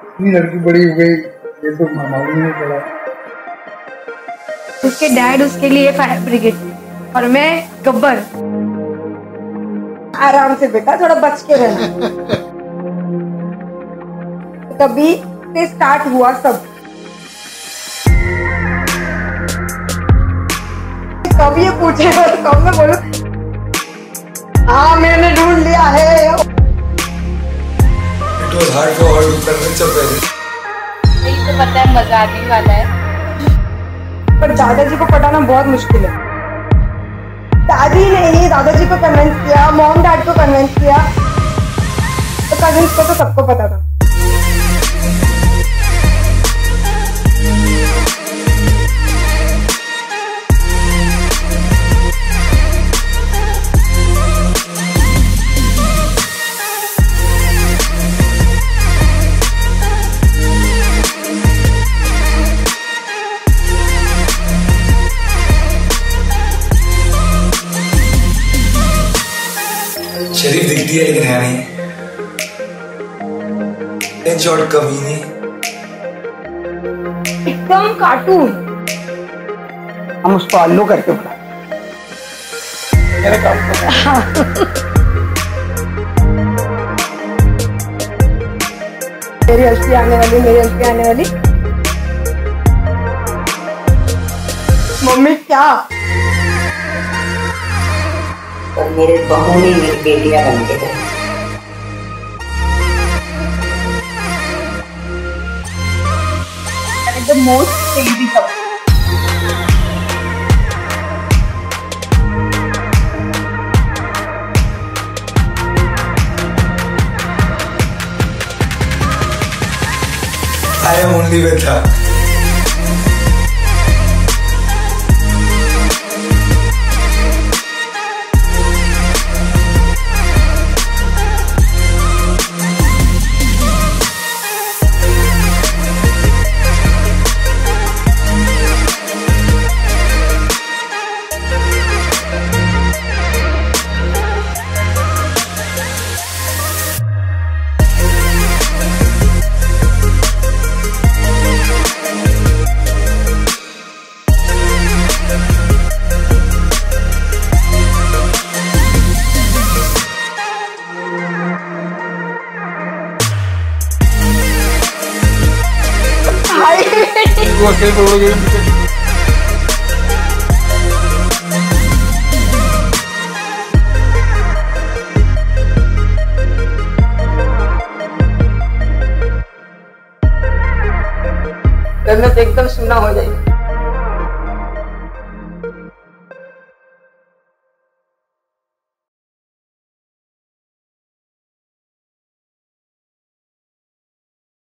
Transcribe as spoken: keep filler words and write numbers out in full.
इतनी लड़की बड़ी हो गई, ये तो मालूम नहीं पड़ा। उसके डैड उसके लिए फायर ब्रिगेड और मैं गब्बर। आराम से बेटा, थोड़ा बच के रहना। तभी से स्टार्ट हुआ सब। कब ये पूछेगा तो कब मैं बोलूं हाँ मैंने ढूंढ लिया है। It was hard for her to convince her parents. यही तो पता है मजा आने वाला है। पर दादाजी को पटाना बहुत मुश्किल है। दादी ने ही दादाजी को कन्विंस किया, मॉम डैड को कन्विंस किया, तो कजिन्स को तो सबको पता था। शरीफ दिखती है लेकिन है नहीं, इन शॉर्ट कमीनी, एकदम कार्टून। हम उसको आलू करके बुला मेरा काम मेरी हस्ती आने वाली, मेरी हस्ती आने वाली। मम्मी क्या? और मेरे बहू ने मेरी बेटियां बन के गए। The most crazy couple. I am only with her. घर में तो एकदम सुना हो जाएगी।